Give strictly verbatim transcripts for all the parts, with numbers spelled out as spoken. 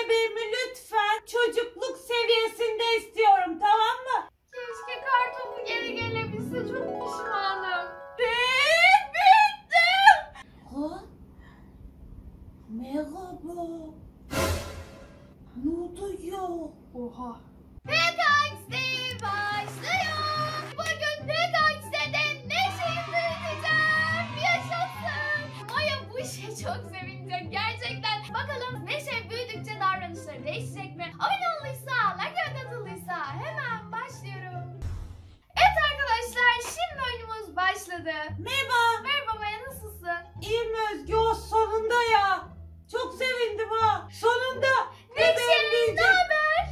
bebeğimi lütfen çocukluk seviyesinde istiyorum, tamam mı? Keşke kartopu geri gelebilse, çok pişmanım. Bittim. Ha? Merhaba. Ne oluyor? Oha. Pekaks'te başlıyor. Bugün Pekaks'te Neşe'yi büyüteceğim. Yaşasın. Maya bu işe çok sevinecek gerçekten. Bakalım Neşe büyüdükçe davranışları değişecek mi? Abone olduysa, like atıldıysa hemen başlıyorum. Evet arkadaşlar, şimdi oyunumuz başladı. Merhaba. Merhaba Maya, nasılsın? İyiyim Özgü, o sonunda ya. Çok sevindim ha. Sonunda. Neşe, ne haber?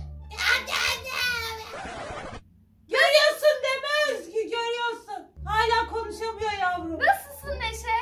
Görüyorsun değil mi Özgü, görüyorsun. Hala konuşamıyor yavrum. Nasılsın Neşe?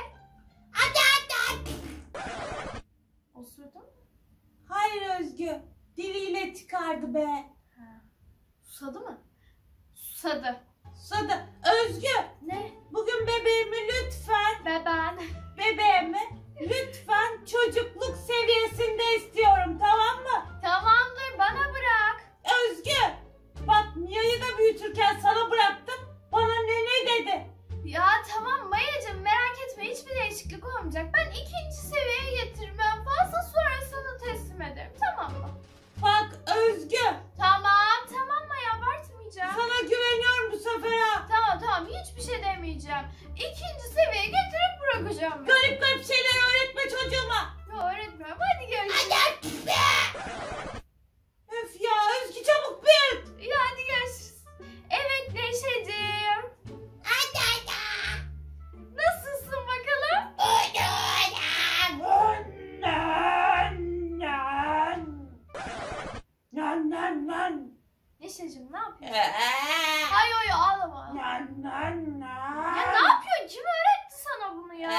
Osurdun mu? Hayır Özgü, diliyle çıkardı be. Ha. Susadı mı? Susadı. Susadı. Özgü, Ne? bugün bebeğimi lütfen, Ve ben. bebeğimi lütfen çocukluk seviyesinde istiyorum, tamam mı? Tamamdır, bana bırak. Özgü, bak Mia'yı da büyütürken sana bıraktım. Bana ne ne dedi? Ya tamam Mayacığım, merak etme, hiçbir değişiklik olmayacak. Ben ikinci seviyeye getirmem. Fazla sonra sana teslim ederim, tamam mı? Bak Özgü, Tamam, tamam Maya, abartmayacağım. sana güveniyorum bu sefer ha. Tamam tamam, hiçbir şey demeyeceğim. İkinci seviyeye getirip bırakacağım. ben. Garip garip şeyler öğretme çocuğuma. Ya öğretmiyorum, hadi görüşürüz. Öf ya Özgü, çabuk büyüt. Ya hadi görüşürüz. Evet Neşeciğim. Nasılsın bakalım? Nan nan nan. Neşeciğim ne yapıyorsun? Ay ay ağlama. Nan nan nan. Ya ne yapıyorsun? Kim öğretti sana bunu ya?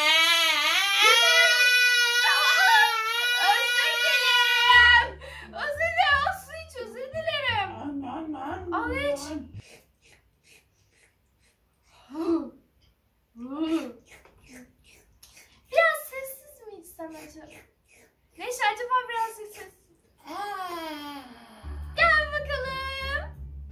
Özür dilerim. Özür dilerim. Su iç, özür dilerim. Nan nan Al iç. Biraz sessiz mi içsem acaba? Neşe, acaba biraz sessiz. Gel bakalım.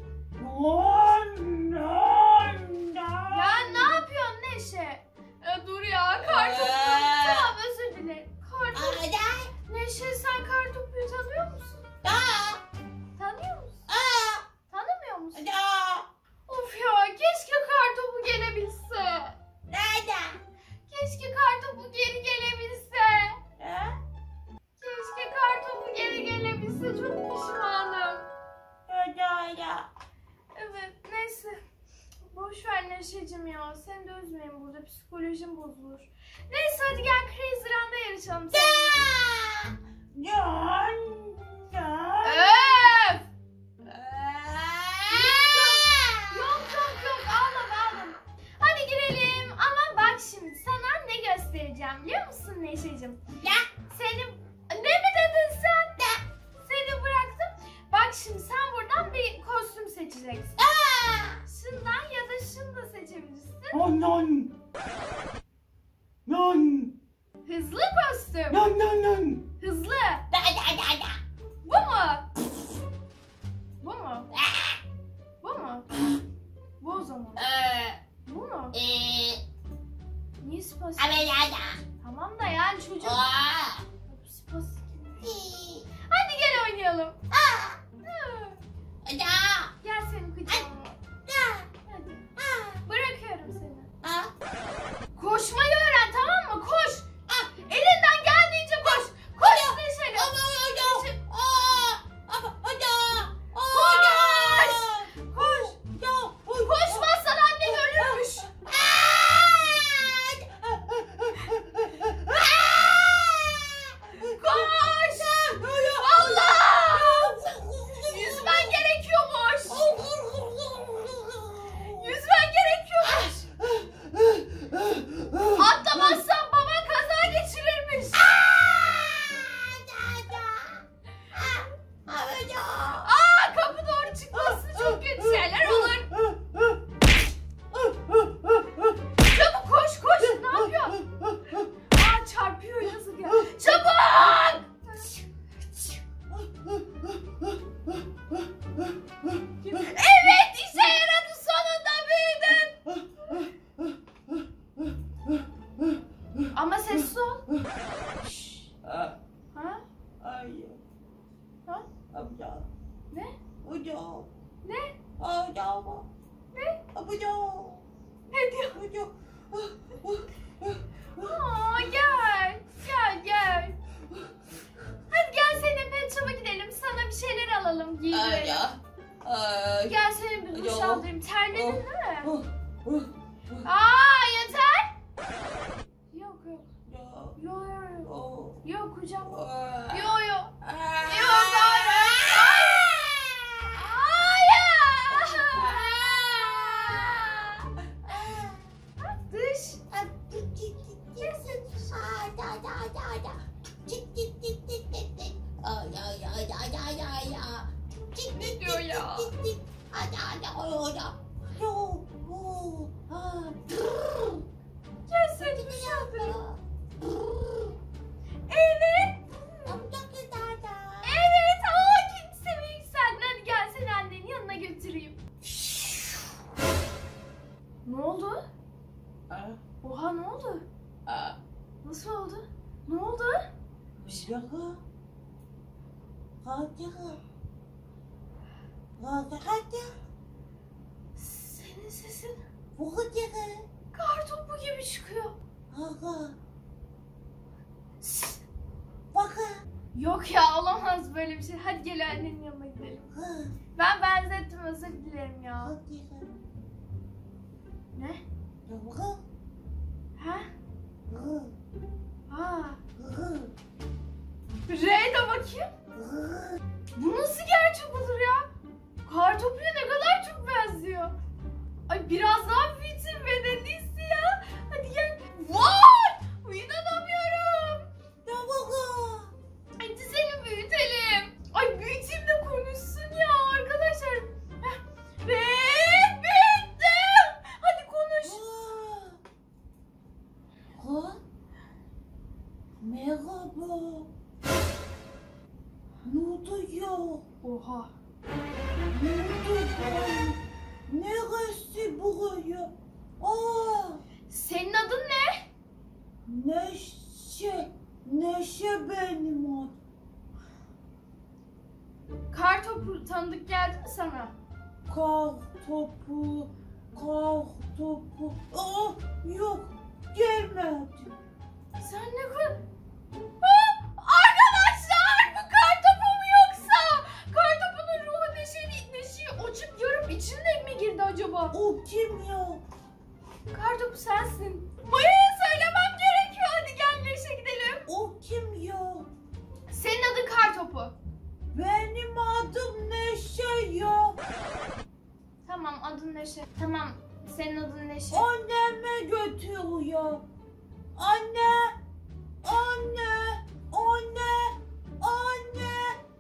Nan nan nan. Ya ne yapıyorsun Neşe? Ya dur ya, kartopu. Tamam, özür dilerim. Kartopu. Neşe, sen kartopuyu tanıyor musun? Tanıyor musun? Tanımıyor musun? Of ya, keşke kartopu gelebilse. Keşke kartopu geri gelebilse. Keşke kartopu geri gelebilse, çok pişmanım. Evet, neyse. Boş ver Neşeciğim ya. Seni de üzmeyin, burada psikolojim bozulur. Neyse hadi gel Crazy Run'da yarışalım. Nan nan. Öf! Yok yok yok, ağlama ağlama. Hadi girelim, ama bak şimdi sana ne göstereceğim biliyor musun Neşeciğim? Seni... Ne mi dedin sen? Seni bıraktım. Bak şimdi sen buradan bir kostüm seçeceksin. Şundan ya da şunu da seçebilirsin. Nan nan. Nan Hızlı kostüm. nan nan nan. Hızlı alalım, giydirelim. Ay. Gel seni bir duş Yok. aldırayım. Terledin Oh. değil mi? Oh, oh, Aa yeter. Yok yok. oh, Yok yok yok. oh, Yok kucağıma. oh. Yok yok. Ah. Yok hayır. Hayır. Dış. Ne diyor ya? Gel seni duş aldırayım. Evet. Evet. Aa kimse yükseldin. Hadi gel seni annenin yanına götüreyim. Ne oldu? Ah, Oha ne oldu? ah. Nasıl oldu? Ne oldu? Senin sesin kar topu gibi çıkıyor. Şşt, yok ya olamaz böyle bir şey. Hadi gel annenin yanına gidelim. Ben benzettim, özür dilerim ya. Ne? Ha? Aa. R'ye de bakayım. Bu nasıl gerçek olur ya? Kartopuya ne kadar çok benziyor. Ay biraz daha büyütün bedenisi ya. Hadi gel. Vay! İnanamıyorum. Hadi seni büyütelim. Ay büyüteyim de konuşsun ya arkadaşlar. Heh. Ve büyüttüm. Hadi konuş. Merhaba. Ne oldu ya? Oha. Ne oldu ya? Neresi buraya? Aa, Senin adın ne? Neşe. Neşe benim adım. Kartopu tanıdık geldi mi sana? Kar topu, kar topu. Aa, yok, gelmedi. Sen ne kadar... Aa, arkadaşlar bu kartopu mu yoksa? Kartopunun ruhu neşeli, neşeyi açıp yarıp içine mi girdi acaba? O kim ya? Kartopu sensin. Maya'ya söylemem gerekiyor. Hadi gel Neşe gidelim. O kim ya? Senin adın Kartopu. Benim adım Neşe ya. Tamam adın Neşe. Tamam senin adın Neşe. Anneme götürüyor. Anne, anne, anne, anne.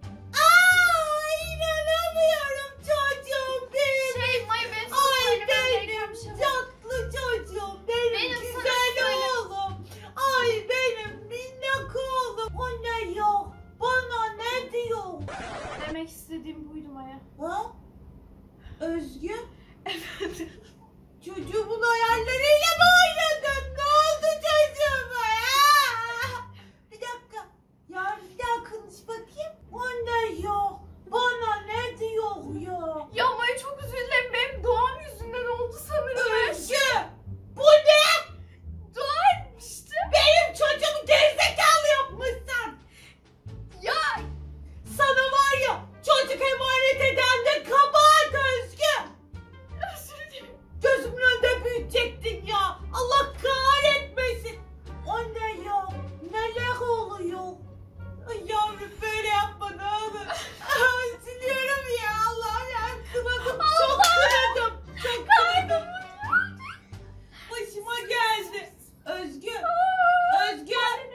Aa, inanamıyorum çocuğum benim. Şey Maya benim sana Ay söylemem gereken benim bir şey var. tatlı çocuğum, benim, Benim sana güzel söyle- oğlum. Ay benim minnak oğlum. Anne ya, bana ne diyor? Demek istediğim buydu Maya. Ha? Özgür? Çocuğumun hayalleriyle mi oynadın? Ne oldu çocuğuma? Ha? Bir dakika. Ya bir daha konuş bakayım. Anne ya, bana ne diyor ya? Ya Maya çok özür dilerim. Benim doğum yüzünden oldu sanırım. Özgür! Bu ne? Doğum işte. Benim çocuğumu gerizekalı yapmışsın. Ya Sana var ya, çocuk emanet eden de kabahat Özgür. özür dilerim. Gözümün önünde büyütecektin ya. Allah kahretmesin. Anne ya, neler oluyor? Ay yavrum böyle yapma ne olur. Ay, siliyorum ya Allah ya. Kınadım, çok kınadım. Çok kınadım. Başıma geldi. Özgür. Özgür.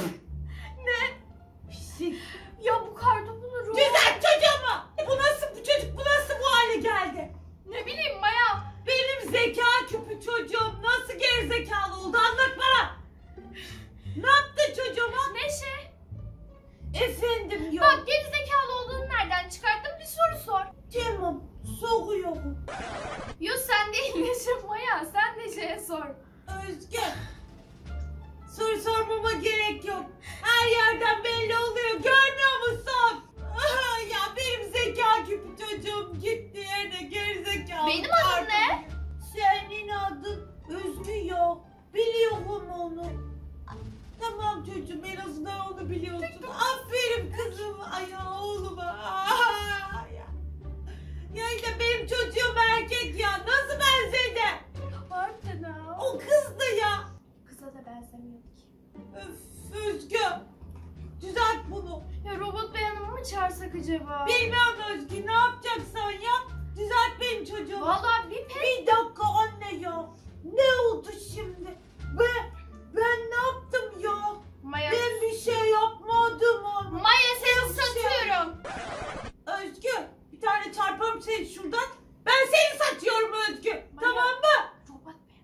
Ne? Pislik. Ya bu kartopunun ruhu... Güzel çocuğumu. Bu nasıl bu çocuk bu nasıl bu hale geldi? Ne bileyim Maya. Benim zeka küpü çocuğum nasıl gerizekalı oldu anlat bana. Ne yaptı çocuğuma? Neşe. Efendim yok. Bak geri zekalı olduğunu nereden çıkarttın? Bir soru sor. Tamam soruyorum. Yo sen değil Neşe Maya. Sen Neşe'ye sor. Özgür. Soru sormama gerek yok. Her yerden belli oluyor. Görmüyor musun? Aha, ya benim zeka küpü çocuğum gitti yerine gerizekalı. Benim adım ne? Senin adın Özgür ya. Biliyorum onu. Tamam çocuğum en azından onu biliyorsun. Aferin kızım. Ay oğluma. mı çağırsak acaba? Bilmiyorum Özgü, ne yapacaksan yap. Düzelt benim çocuğumu. Vallahi bir pet. Bir dakika anne ya. Ne oldu şimdi? Ben, ben ne yaptım ya? Maya, Ben bir şey yapmadım ama. Maya seni Ben bir şey- satıyorum. Özgü, bir tane çarparım seni şuradan. Ben seni satıyorum Özgü. Tamam mı? Robot be.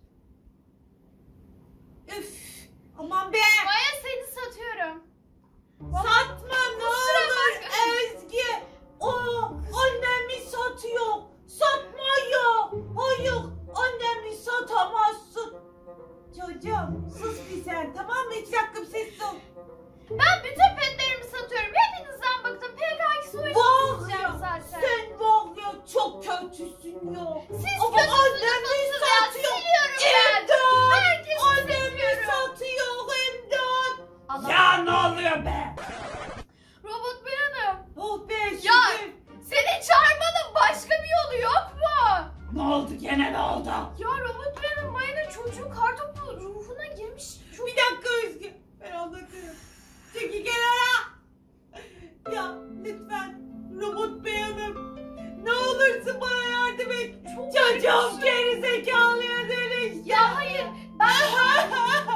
Üf. Aman be. Maya seni satıyorum. Satma ne olur Özgü. O annemi satıyor. Satma ya. Hayır, annemi satamazsın. Çocuğum sus bir sen, tamam mı? İki dakika sessiz ol. Ben bütün petlerimi satıyorum. Hepinizden bıktım. P K iki soyunu Var tutacağım ya, zaten. sen var ya çok kötüsün ya. Siz Ama kötüsünüz annemi nasıl ya? satıyor. Siliyorum ben. İmdat! Herkesi Annemi seviyorum. satıyor imdat. Allah. Ya ne oluyor be? Robot Bey Hanım. Oh be Ya. şükür. Seni çağırmanın başka bir yolu yok mu? Ne oldu gene ne oldu? Ya Robot Bey Hanım Maya'nın çocuğu kartopu ruhuna girmiş. Çok... Bir dakika Özgü. Ben anlatırım. Çekil kenara. Ya lütfen robot beyanım. Ne olursun bana yardım et. Çok Çocuğum geri zekalıya dönüş. Ya hayır. Ben...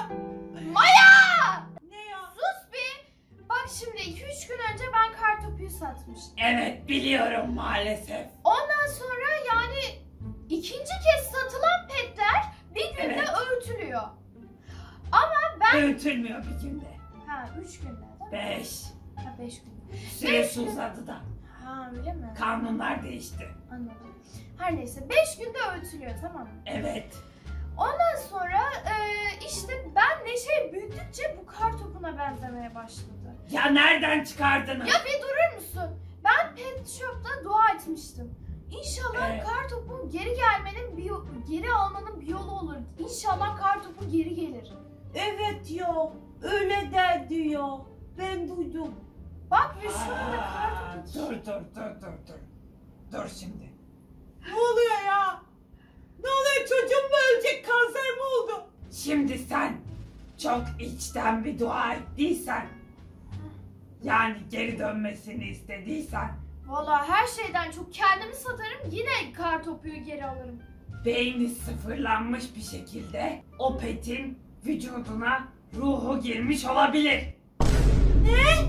Maya! Ne ya? Sus bir. Bak şimdi iki üç gün önce ben kartopuyu satmıştım. Evet biliyorum maalesef. Ondan sonra yani ikinci kez satılan petler bir günde Evet. öğütülüyor. Ama ben... Öğütülmüyor bir günde. Ha üç günde değil mi? Beş. Ha beş günde. Süresi uzadı da. Ha öyle mi? Kanunlar değişti. Anladım. Her neyse beş günde öğütülüyor tamam mı? Evet. Ondan sonra e, işte ben Neşe'yi büyüttükçe bu kar topuna benzemeye başladı. Ya nereden çıkardınız? Ya bir durur musun? Ben pet shop'ta dua etmiştim. İnşallah Evet. kar topun geri gelmenin bir yo- geri almanın bir yolu olur. İnşallah kar topu geri gelir. Evet ya. Öyle der diyor. Ben duydum. Bak ve şu anda Aa, kar topu... dur dur dur dur dur. Dur şimdi. Ne oluyor ya? Ne oluyor? Çocuğum mu ölecek? Kanser mi oldu? Şimdi sen çok içten bir dua ettiysen, yani geri dönmesini istediysen, Valla her şeyden çok kendimi satarım yine kar topuyu geri alırım. beyni sıfırlanmış bir şekilde o petin vücuduna ruhu girmiş olabilir. Ne?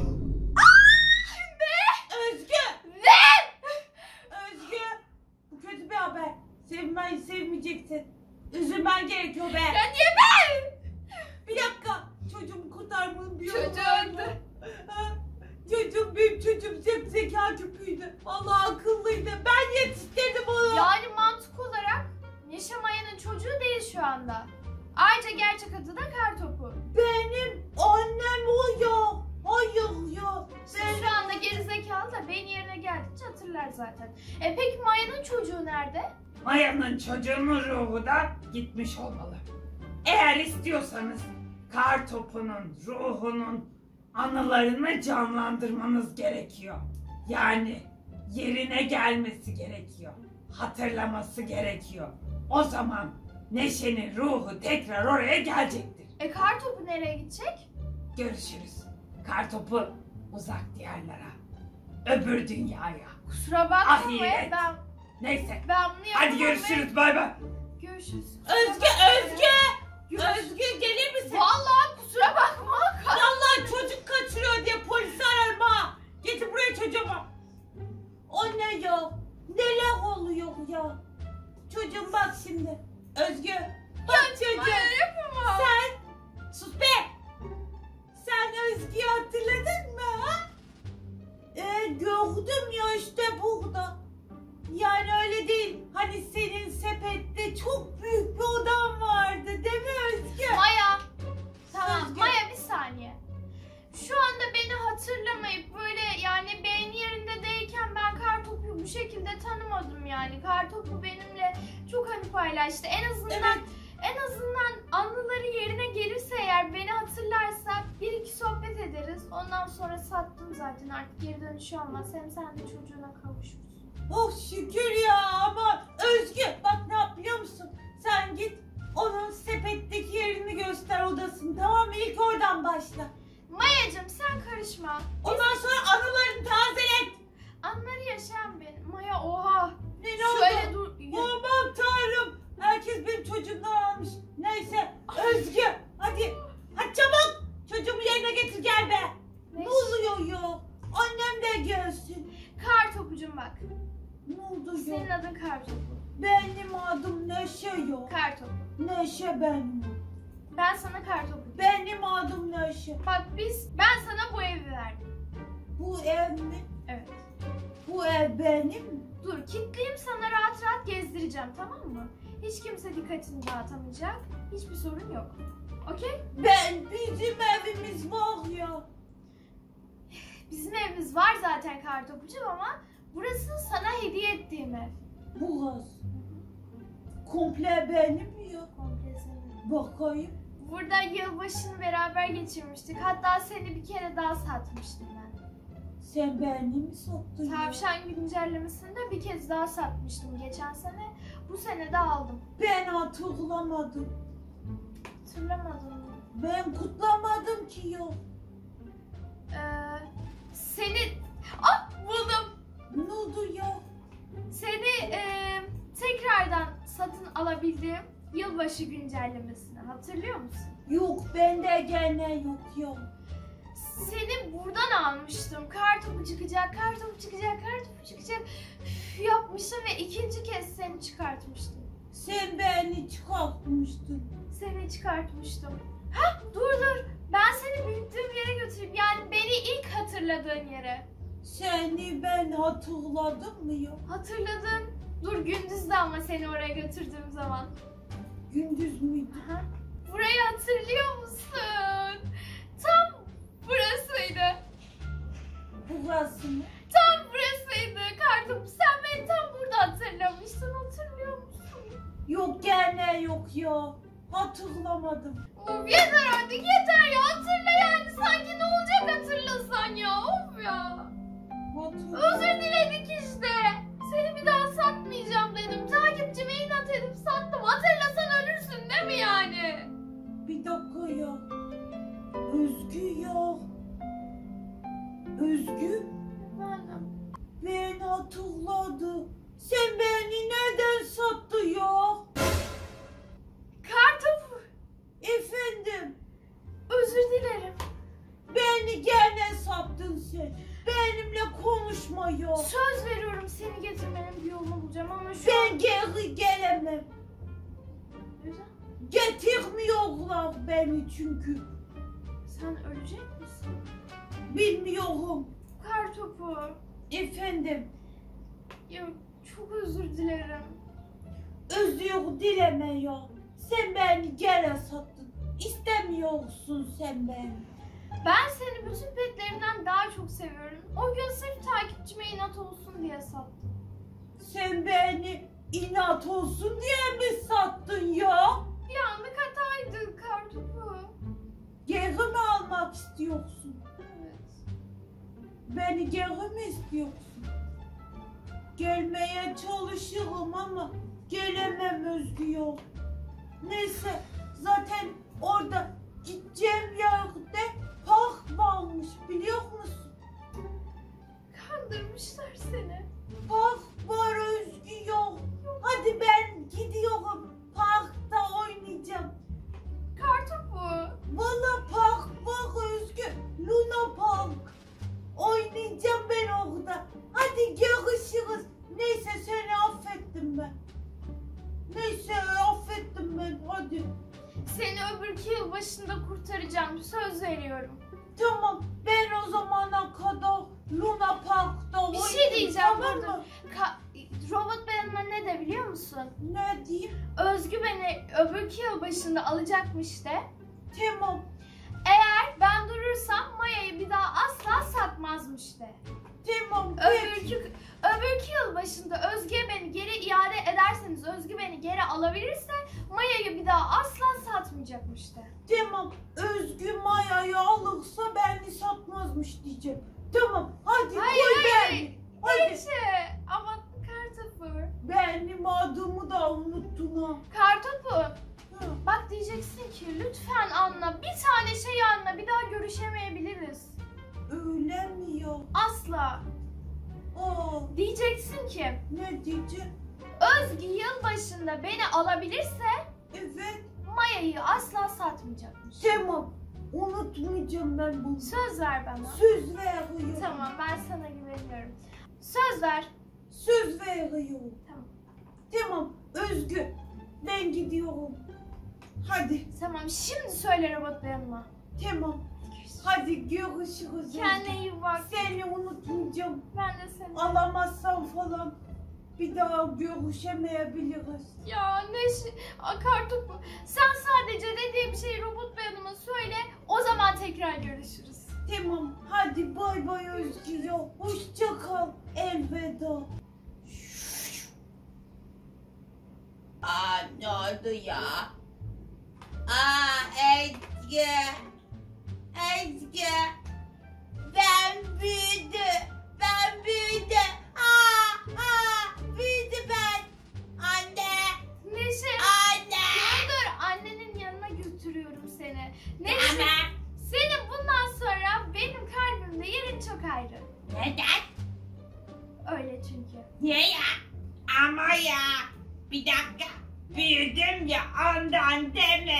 Özgü! Ne? Özgü! Bu kötü bir haber. Sevmeyi sevmeyeceksin. Üzülmen gerekiyor be. Ya niye ben? Bir dakika. Çocuğumu kurtarmanın bir yolu Çocuğu var mı? öldü. Ha? Çocuğum benim çocuğum çok zeka küpüydü. Vallahi akıllıydı. Ben yetiştirdim onu. Yani mantık olarak Neşe Maya'nın çocuğu değil şu anda. Ayrıca gerçek adı da kar topu. Benim annem o ya. Hayır ya. Sen şu anda gerizekalı da beyin yerine geldikçe hatırlar zaten. E peki Maya'nın çocuğu nerede? Maya'nın çocuğunun ruhu da gitmiş olmalı. Eğer istiyorsanız kar topunun ruhunun anılarını canlandırmanız gerekiyor. Yani yerine gelmesi gerekiyor. Hatırlaması gerekiyor. O zaman Neşe'nin ruhu tekrar oraya gelecektir. E kar topu nereye gidecek? Görüşürüz. Kar topu uzak diyarlara. Öbür dünyaya. Kusura bakma Maya, Ahiret. ben, Neyse. ben bunu yapamam. Hadi görüşürüz. Bay bay. Görüşürüz. Özgü, Özgü. Özgü gelir misin? Vallahi kusura bakma. Vallahi çocuk kaçırıyor diye polisi ararım ha. Getir buraya çocuğumu. O ne ya? Neler oluyor ya? Çocuğum bak şimdi. Özgü. Bak çocuğum. Maya yapamam. Sen. Sus be. Sen Özgü'yü hatırladın mı ha? Ee, gördüm ya işte burada. Yani öyle değil. Hani senin sepette çok büyük bir odan vardı değil mi Özgü? Maya. Tamam Özgür. Maya bir saniye. Şu anda beni hatırlamayıp böyle yani beyin yerinde değilken ben Kartopu'yu bu şekilde tanımadım yani. Kartopu benimle çok hani paylaştı. En azından Evet. en azından anıları yerine gelirse eğer beni hatırlarsa bir iki sohbet ederiz. Ondan sonra sattım zaten artık geri dönüşü olmaz. Hem sen de çocuğuna kavuşursun. Oh şükür ya ama Özgü bak ne yap biliyor musun? Sen git onun sepetteki yerini göster odasını tamam mı? İlk oradan başla. Mayacığım sen karışma. Ondan sonra anılarını bak. Ne oldu Senin ya? adın Kartopu. Benim adım Neşe ya. Kartopu. Neşe benim. Ben sana Kartopu. Benim adım Neşe. Bak biz, ben sana bu evi verdim. Bu ev mi? Evet. Bu ev benim mi? Dur, kilitleyeyim, sana rahat rahat gezdireceğim, tamam mı? Hiç kimse dikkatini dağıtamayacak. Hiçbir sorun yok. Okey? Ben bizim evimiz var ya. Bizim evimiz var zaten Kartopucuğum ama burası sana hediye ettiğim ev. Burası. Komple benim mi ya? Komple senin. Bakayım. Burada yılbaşını beraber geçirmiştik. Hatta seni bir kere daha satmıştım ben. Sen beni mi sattın ya? Tavşan güncellemesinde bir kez daha satmıştım geçen sene. Bu sene de aldım. Ben hatırlamadım. Hatırlamadın mı? Ben kutlamadım ki ya. Ee, seni... Ah, buldum. Ne oldu ya? Seni e, tekrardan satın alabildiğim yılbaşı güncellemesini hatırlıyor musun? Yok bende gene yok ya. Seni buradan almıştım. Kartopu çıkacak, kartopu çıkacak, kartopu çıkacak. Üf, yapmıştım ve ikinci kez seni çıkartmıştım. Sen beni çıkartmıştın. Seni çıkartmıştım. Ha, dur dur. Ben seni büyüttüğüm yere götüreyim. Yani beni ilk hatırladığın yere. Seni ben hatırladım mı ya? Hatırladın. Dur, gündüzdü ama seni oraya götürdüğüm zaman. Gündüz müydü? Aha. Burayı hatırlıyor musun? Tam burasıydı. Burası mı? Tam burasıydı Kartopu. Sen beni tam burada hatırlamıştın. Hatırlıyor musun? Yok gene yok ya. Hatırlamadım. Of, yeter artık, yeter ya. Hatırla yani. Sanki ne olacak hatırlasan ya. Of ya. Hatırlamadım. Özür diledik işte. Seni bir daha satmayacağım dedim. Takipçime inat edip sattım. Hatırlasan ölürsün değil mi yani? Bir dakika ya. Özgü ya. Özgü Efendim? ben hatırladım. Sen beni neden sattın ya? Kartopu. Efendim Özür dilerim. beni gene sattın sen. Benimle konuşma ya. Söz veriyorum seni getirmenin bir yolunu bulacağım ama şu Ben an... geri gelemem. Güzel. Getirmiyorlar beni çünkü. Sen ölecek misin? Bilmiyorum. Kartopu. Efendim Ya çok özür dilerim. özür dileme ya. Sen beni gene sattın. İstemiyorsun sen beni. Ben seni bütün petlerimden daha çok seviyorum. O gün sırf takipçime inat olsun diye sattım. Sen beni inat olsun diye mi sattın ya? Bir anlık hataydı Kartopu. Geri mi almak istiyorsun? Evet. Beni geri mi istiyorsun? Gelmeye çalışırım ama gelemem Özgü ya. Neyse zaten orada gideceğim yerde park varmış biliyor musun? Kandırmışlar seni. Park var Özgü ya. Hadi ben gidiyorum. Parkta oynayacağım. Kartopu. Valla park var Özgü. Luna Park. Oynayacağım ben orada. Hadi görüşürüz. Neyse seni affettim ben. Neyse affettim ben hadi. Seni öbürki yıl başında kurtaracağım. Söz veriyorum. Tamam ben o zamana kadar Luna Park'ta Bir şey oynayayım, diyeceğim tamam burada. mı? Ka- Robot beyanıma ne de biliyor musun? Ne diyeyim? Özgü beni öbürki yıl başında alacakmış de. Tamam. Eğer ben durursam Maya'yı bir daha asla satmazmış de. Tamam. Peki. Öbürkü, öbürkü yıl başında Özgü'ye beni geri iade ederseniz, Özgü beni geri alabilirse Maya'yı bir daha asla satmayacakmış de. Tamam. Özgü Maya'yı alırsa beni satmazmış diyeceğim. Tamam. Hadi Hayır koy hayır. beni. Hadi. Neyse ama Kartopu. Benim adımı da unuttun ha. Kartopu. Hı. Bak diyeceksin ki lütfen anla, bir tane şey anla, bir daha görüşemeyebiliriz. Öyle mi ya? Asla. Aa, Diyeceksin ki ne diyeceğim? Özgü yılbaşında beni alabilirse Evet. Maya'yı asla satmayacakmış. Tamam. Unutmayacağım ben bunu. Söz ver bana. Söz veriyorum. Tamam, ben sana güveniyorum. Söz ver. Söz veriyorum. Tamam. Tamam Özgü. Ben gidiyorum. Hadi Tamam şimdi söyle robot yanıma. tamam. Hadi görüşürüz. Özgü. Kendine iyi bak. Seni unutmayacağım. Ben de seni. Alamazsam falan bir daha görüşemeyebiliriz. Ya Neşe, Aa, Kartopu. Sen sadece dediğim bir şeyi robot yanıma söyle. O zaman tekrar görüşürüz. Tamam hadi bay bay Özgü ya. Hoşça kal. Elveda. Aa ne oldu ya? Aa Ezgi. Ezgi. Ben büyüdüm. Ben büyüdüm. Aa, aa büyüdü ben. Anne. Neşe. Anne. Dur dur annenin yanına götürüyorum seni. Neşe. Ama Senin bundan sonra benim kalbimde yerin çok ayrı. neden? Öyle çünkü. Niye ya? Ama ya. Bir dakika. Büyüdüm ya ondan deme.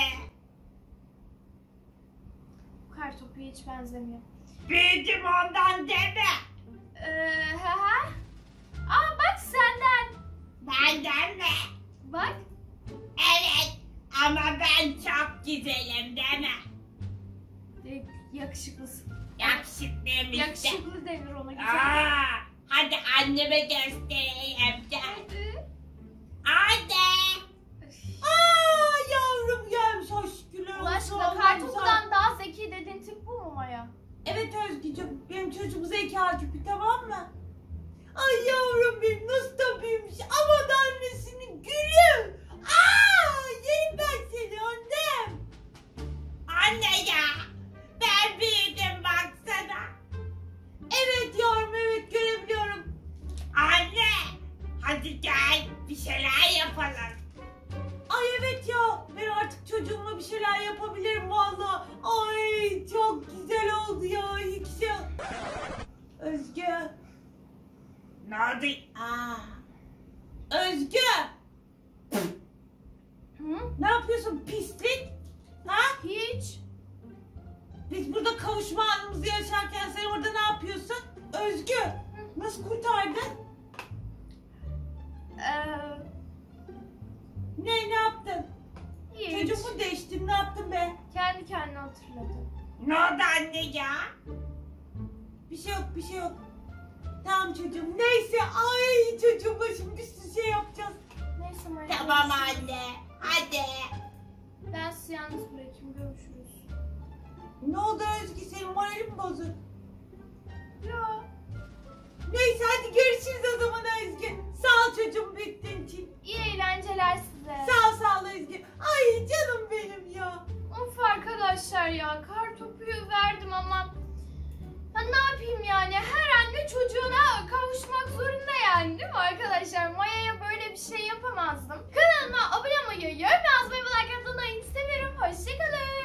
Bu Kartopu'ya hiç benzemiyor. Büyüdüm ondan deme. Ee, he he. Aa bak senden. Benden mi? Bak. Evet. Ama ben çok güzelim deme. e, Yakışıklısın. Yakışıklıyım işte. Yakışıklı denir ona güzel. Aa, hadi anneme göstereyim gel. Hadi. Anne. Aa yavrum gelmiş aşkına. Allah aşkına Kartopu'dan daha zeki dediğin tip bu mu Maya? Evet Özgücüm, benim çocuğum zeka küpü tamam mı? Ay yavrum benim nasıl da büyümüş. Aman annesinin gülü. Aa yerim ben seni annem. Anne ya. Ben büyüdüm baksana. Evet yavrum evet görebiliyorum. Anne. Hadi gel bir şeyler yapalım. Ay evet ya ben artık çocuğumla bir şeyler yapabilirim valla. Ay çok güzel oldu ya Yüksel. Özgü. Ne oldu? Aa. Özgü. Hı? Ne yapıyorsun pislik? Ha? Hiç. Biz burada kavuşma anımızı yaşarken sen orada ne yapıyorsun? Özgü. Nasıl kurtardın? Ee, Ne ne yaptın? hiç. Çocuğumu değiştin ne yaptın be? Kendi kendine hatırladım. Ne oldu anne ya? Bir şey yok bir şey yok. Tamam çocuğum neyse ay çocuğumla şimdi bir sürü şey yapacağız. Neyse Maya. Tamam görüşürüz. anne hadi. Ben sizi yalnız bırakayım. Görüşürüz. Ne oldu Özgü senin moralin mi bozuk? Ya. Neyse hadi görüşürüz o zaman Özgü. Sağ ol çocuğum büyüttüğün için. İyi eğlenceler size. Sağ ol sağ ol Özgü. Ay canım benim ya. Of arkadaşlar ya. Kartopuyu verdim ama ha, ne yapayım yani? Her anne çocuğuna kavuşmak zorunda yani değil mi arkadaşlar? Maya'ya böyle bir şey yapamazdım. Kanalıma abone olmayı, yorum yazmayı ve like atmayı istemiyorum. Hoşçakalın.